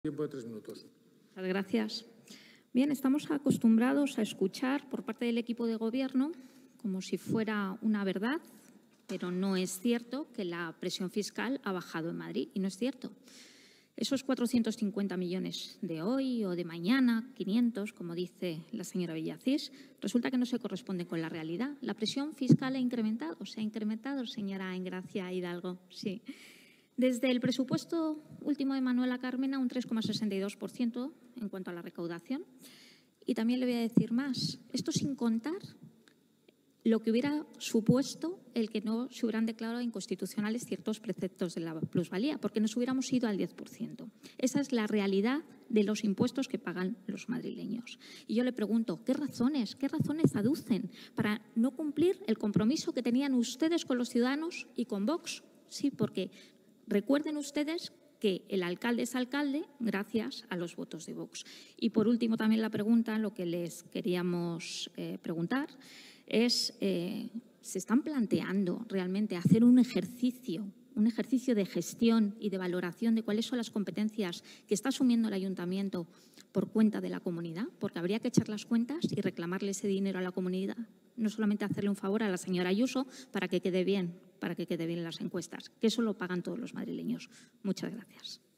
Tiempo de 3 minutos. Muchas gracias. Bien, estamos acostumbrados a escuchar por parte del equipo de Gobierno como si fuera una verdad, pero no es cierto que la presión fiscal ha bajado en Madrid, y no es cierto. Esos 450 millones de hoy o de mañana, 500, como dice la señora Villacís, resulta que no se corresponden con la realidad. La presión fiscal se ha incrementado, señora Engracia Hidalgo, sí. Desde el presupuesto último de Manuela Carmena, un 3,62% en cuanto a la recaudación. Y también le voy a decir más, esto sin contar lo que hubiera supuesto el que no se hubieran declarado inconstitucionales ciertos preceptos de la plusvalía, porque nos hubiéramos ido al 10%. Esa es la realidad de los impuestos que pagan los madrileños. Y yo le pregunto, ¿qué razones aducen para no cumplir el compromiso que tenían ustedes con los ciudadanos y con Vox? Sí, porque recuerden ustedes que el alcalde es alcalde gracias a los votos de Vox. Y por último también la pregunta, lo que les queríamos preguntar es, ¿se están planteando realmente hacer un ejercicio de gestión y de valoración de cuáles son las competencias que está asumiendo el ayuntamiento por cuenta de la comunidad? Porque habría que echar las cuentas y reclamarle ese dinero a la comunidad, no solamente hacerle un favor a la señora Ayuso para que quede bien en las encuestas, que eso lo pagan todos los madrileños. Muchas gracias.